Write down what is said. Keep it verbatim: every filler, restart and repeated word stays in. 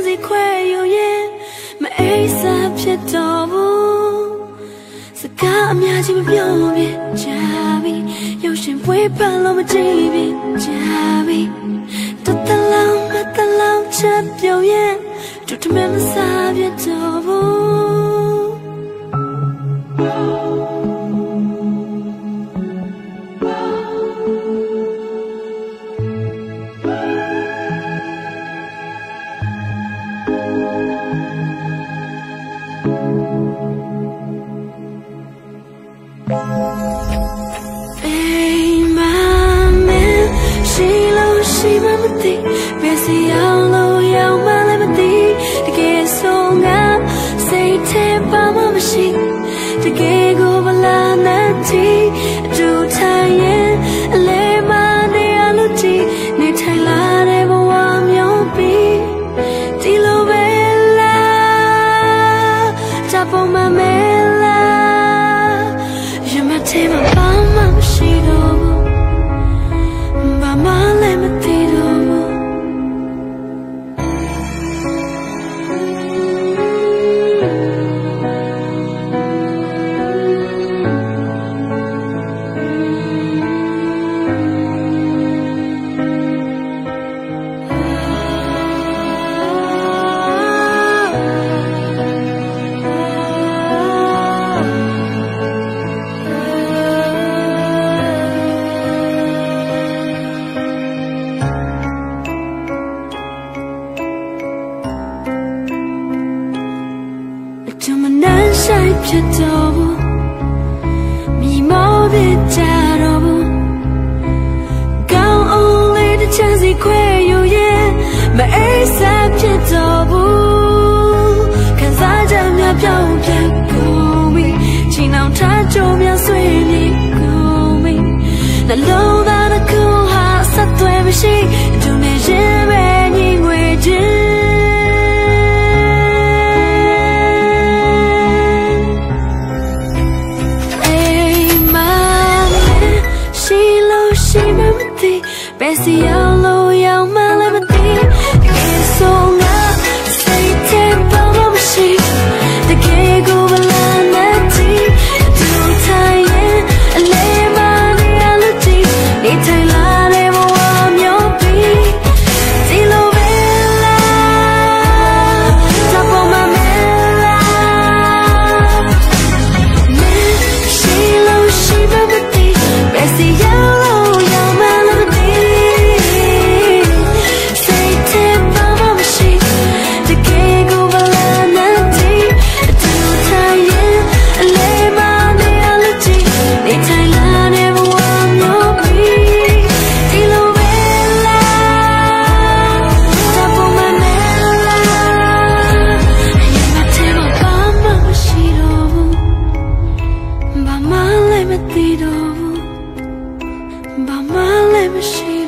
စီခွဲယူရင်မအိပ်စာဖြစ်တော့ဘူးစကားအများကြီးမပြောပြကြပြီရုပ်ရှင်ပွဲပန်းလို့မကြည့်ပြကြပြီတတလောင်းမတလောင်းချက်ပြောရင်တူတမဲမစားပြတော့ဘူးဘယ်စီအောင်လို့ရောက်မှလည်းမသိတကယ်ဆိုငါစိတ်ထဲဘာမှမရှိတကယ်ကိုမလာနဲ့တီအတူထိုင်ရင်အလဲမနေရလို့တီနေထိုင်လာတဲ့ဘဝမျိုးပြီးဒီလိုပဲလားချပုံမမဲလားရမထဲမှာဘာမှမရှိတော့ဘူးဘာမှလည်းမသိတော့ဆိုင်ဖြစ်တော့ဘူးမိမောတဲ့ကြတော့ဘူးကောင်းအောင်လေးတစ်ချမ်းစီခွဲယူရင်မအိပ်စာဖြစ်တော့ဘူးခံစားချက်များပြောင်းပြန်ကုန်ပြီချိန်အောင်ထားကြုံများဆွေးနေကုန်ပြီနှလုံးသားတစ်ခုဟာဆက်သွယ်မရှိသူနဲ့ရင်ပဲညီငွေချင်းဘယ်စီအောင်လို့ရောက်မှလည်းမသိတကယ်ဆိုငါစိတ်ထဲဘာမှမရှိတကယ်ကိုမလာနဲ့တီတူထိုင်ရင်အလဲမနေရလို့တီနေထိုင်လာတဲ့ဘဝမျိုးပြီးဒီလိုပဲလားချပေါ်မမဲလားမင်းရှိလို့ရှိမှမသိဘယ်စီအောင်လို့ရောက်မှလည်းမသိဘာမှလည်းမရှိ